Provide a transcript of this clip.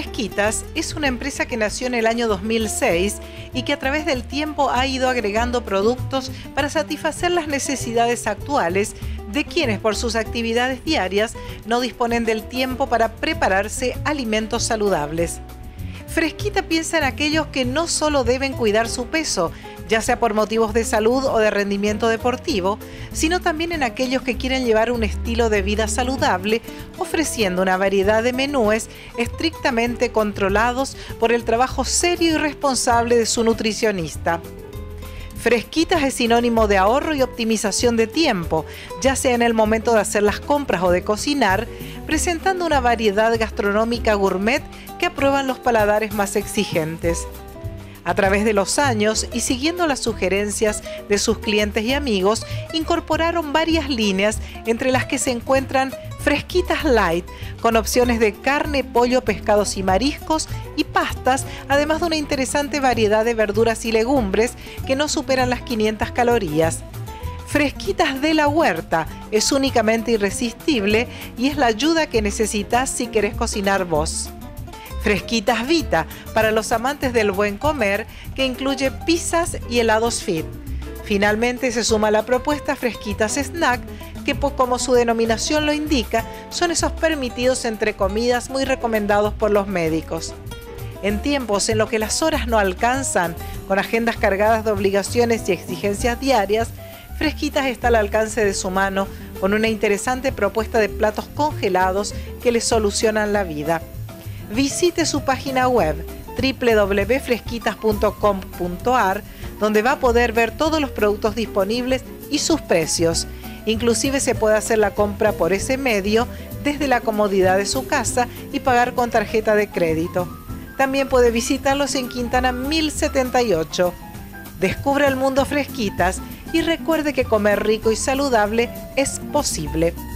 Fresquitas es una empresa que nació en el año 2006 y que a través del tiempo ha ido agregando productos para satisfacer las necesidades actuales de quienes por sus actividades diarias no disponen del tiempo para prepararse alimentos saludables. Fresquita piensa en aquellos que no solo deben cuidar su peso, ya sea por motivos de salud o de rendimiento deportivo, sino también en aquellos que quieren llevar un estilo de vida saludable, ofreciendo una variedad de menúes estrictamente controlados por el trabajo serio y responsable de su nutricionista. Fresquitas es sinónimo de ahorro y optimización de tiempo, ya sea en el momento de hacer las compras o de cocinar, presentando una variedad gastronómica gourmet que aprueban los paladares más exigentes. A través de los años y siguiendo las sugerencias de sus clientes y amigos, incorporaron varias líneas entre las que se encuentran Fresquitas Light, con opciones de carne, pollo, pescados y mariscos y pastas, además de una interesante variedad de verduras y legumbres que no superan las 500 calorías. Fresquitas de la huerta es únicamente irresistible y es la ayuda que necesitas si querés cocinar vos. Fresquitas Vita, para los amantes del buen comer, que incluye pizzas y helados fit. Finalmente se suma la propuesta Fresquitas Snack, que como su denominación lo indica, son esos permitidos entre comidas muy recomendados por los médicos. En tiempos en los que las horas no alcanzan, con agendas cargadas de obligaciones y exigencias diarias, Fresquitas está al alcance de su mano con una interesante propuesta de platos congelados que le solucionan la vida. Visite su página web www.fresquitas.com.ar, donde va a poder ver todos los productos disponibles y sus precios. Inclusive se puede hacer la compra por ese medio desde la comodidad de su casa y pagar con tarjeta de crédito. También puede visitarlos en Quintana 1078. Descubra el mundo Fresquitas y recuerde que comer rico y saludable es posible.